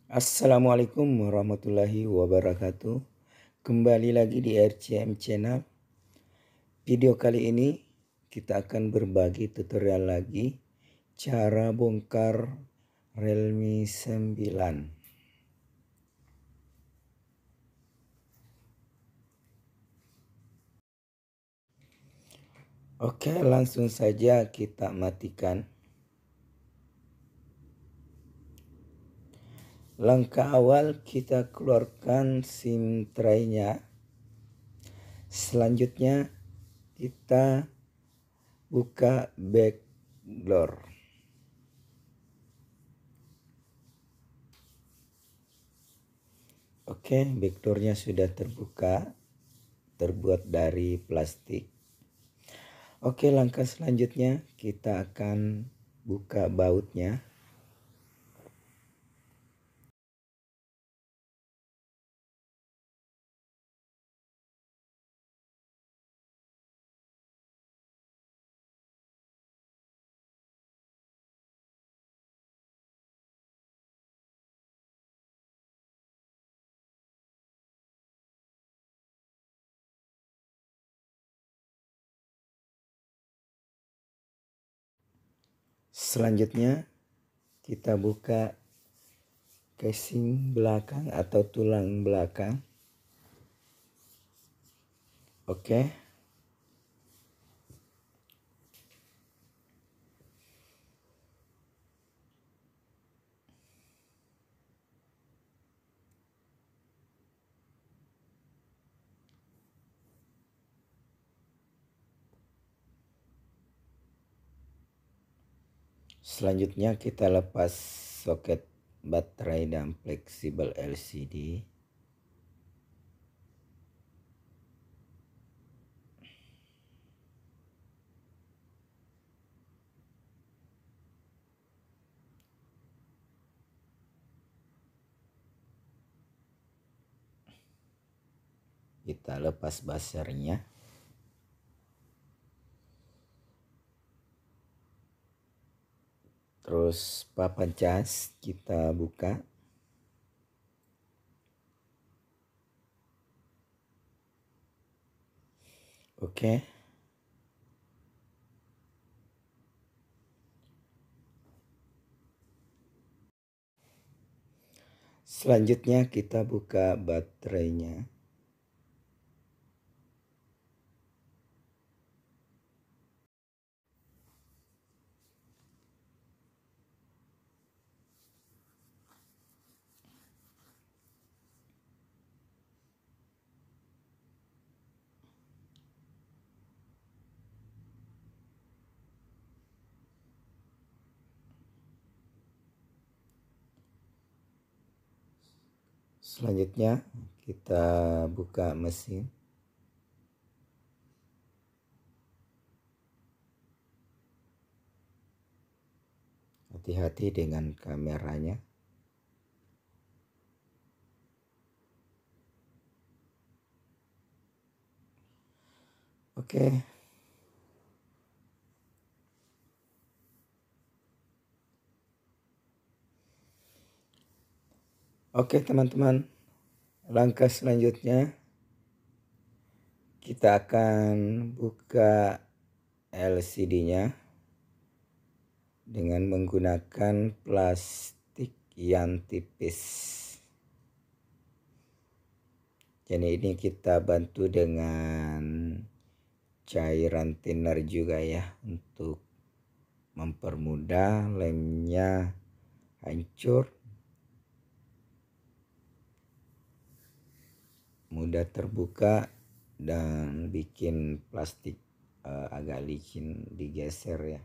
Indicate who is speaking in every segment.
Speaker 1: Assalamualaikum warahmatullahi wabarakatuh. Kembali lagi di RCM Channel. Video kali ini kita akan berbagi tutorial lagi cara bongkar Realme 9. Oke, langsung saja kita matikan. Langkah awal kita keluarkan SIM tray-nya. Selanjutnya kita buka backdoor. Oke, backdoornya sudah terbuka, terbuat dari plastik. Oke, langkah selanjutnya kita akan buka bautnya. Selanjutnya kita buka casing belakang atau tulang belakang. Oke. Selanjutnya kita lepas soket baterai dan fleksibel LCD. Kita lepas buzzernya. Terus papan cas kita buka. Oke. Selanjutnya kita buka baterainya. Selanjutnya kita buka mesin. Hati-hati dengan kameranya. Oke. Oke teman-teman. Langkah selanjutnya kita akan buka LCD-nya dengan menggunakan plastik yang tipis. Jadi ini kita bantu dengan cairan thinner juga ya, untuk mempermudah lemnya hancur, mudah terbuka, dan bikin plastik agak licin digeser ya.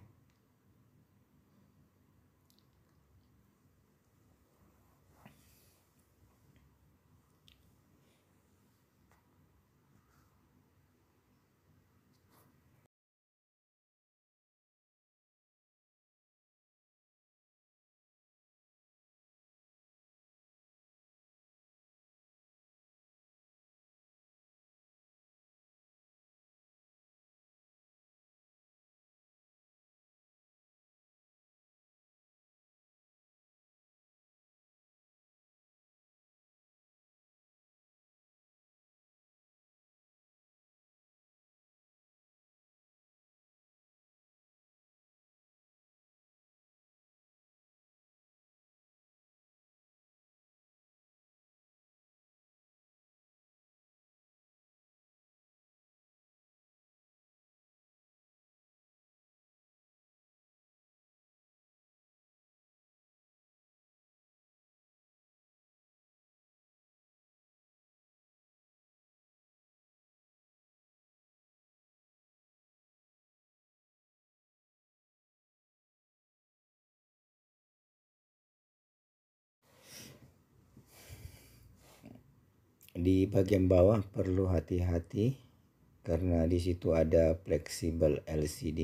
Speaker 1: Di bagian bawah perlu hati-hati karena di situ ada fleksibel LCD.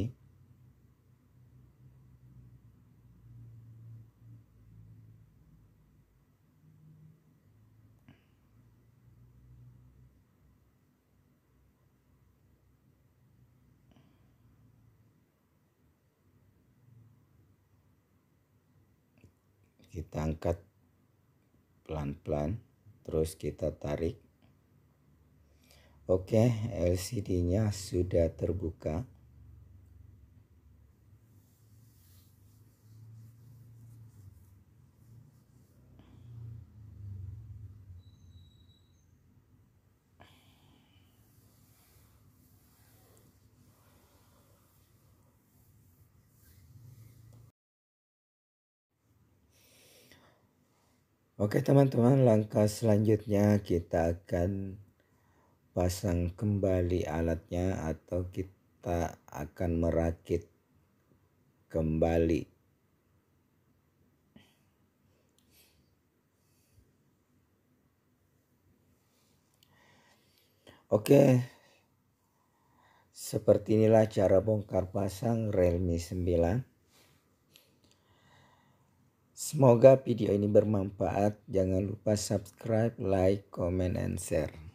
Speaker 1: Kita angkat pelan-pelan, terus kita tarik. Oke, LCD-nya sudah terbuka. Oke teman-teman, langkah selanjutnya kita akan pasang kembali alatnya atau kita akan merakit kembali. Oke, seperti inilah cara bongkar pasang Realme 9. Semoga video ini bermanfaat. Jangan lupa subscribe, like, comment, and share.